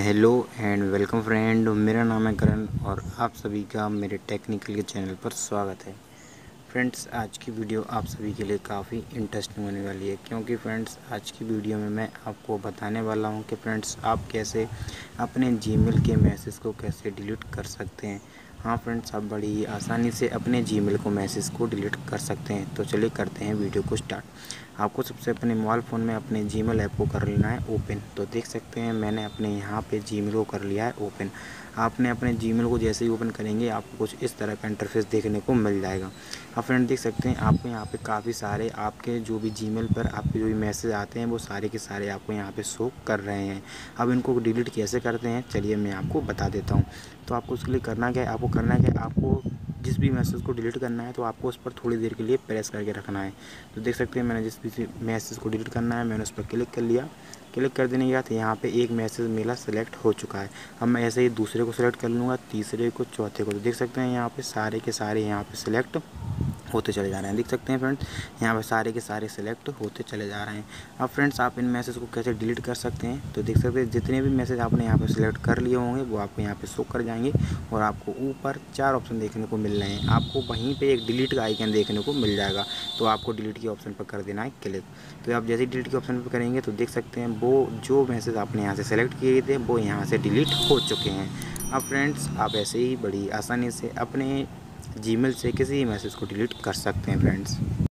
Hello and welcome friend, मेरा नाम है करण और आप सभी का मेरे टेक्निकल के चैनल पर स्वागत है। फ्रेंड्स, आज की वीडियो आप सभी के लिए काफ़ी इंटरेस्टिंग होने वाली है, क्योंकि फ्रेंड्स आज की वीडियो में मैं आपको बताने वाला हूं कि फ्रेंड्स आप कैसे अपने जीमेल के मैसेज को कैसे डिलीट कर सकते हैं। हाँ फ्रेंड्स, आप बड़ी ही आसानी से अपने जीमेल को मैसेज को डिलीट कर सकते हैं। तो चलिए करते हैं वीडियो को स्टार्ट। आपको सबसे अपने मोबाइल फ़ोन में अपने जीमेल ऐप को कर लेना है ओपन। तो देख सकते हैं मैंने अपने यहाँ पे जीमेल को कर लिया है ओपन। आपने अपने जीमेल को जैसे ही ओपन करेंगे आपको कुछ इस तरह का इंटरफेस देखने को मिल जाएगा। आप फ्रेंड देख सकते हैं आपको यहाँ पे काफ़ी सारे आपके जो भी जीमेल पर आपके जो भी मैसेज आते हैं वो सारे के सारे आपको यहाँ पे शो कर रहे हैं। अब इनको डिलीट कैसे करते हैं चलिए मैं आपको बता देता हूँ। तो आपको उसके लिए करना क्या है, आपको जिस भी मैसेज को डिलीट करना है तो आपको उस पर थोड़ी देर के लिए प्रेस करके रखना है। तो देख सकते हैं मैंने जिस भी मैसेज को डिलीट करना है मैंने उस पर क्लिक कर लिया। क्लिक कर देने के बाद यहाँ पे एक मैसेज मेरा सेलेक्ट हो चुका है। अब मैं ऐसे ही दूसरे को सेलेक्ट कर लूँगा, तीसरे को, चौथे को। तो देख सकते हैं यहाँ पे सारे के सारे यहाँ पे सेलेक्ट होते चले जा रहे हैं। देख सकते हैं फ्रेंड्स यहाँ पे सारे के सारे सेलेक्ट होते चले जा रहे हैं। अब फ्रेंड्स आप इन मैसेज को कैसे डिलीट कर सकते हैं तो देख सकते हैं जितने भी मैसेज आपने यहाँ पे सिलेक्ट कर लिए होंगे वो आपको यहाँ पे शो कर जाएंगे और आपको ऊपर 4 ऑप्शन देखने को मिल रहे हैं। आपको वहीं पे एक डिलीट का आइकन देखने को मिल जाएगा, तो आपको डिलीट के ऑप्शन पर कर देना है क्लिक। तो आप जैसे ही डिलीट के ऑप्शन पर करेंगे तो देख सकते हैं वो जो मैसेज आपने यहाँ से सेलेक्ट किए थे वो यहाँ से डिलीट हो चुके हैं। अब फ्रेंड्स आप ऐसे ही बड़ी आसानी से अपने जीमेल से किसी भी मैसेज को डिलीट कर सकते हैं फ्रेंड्स।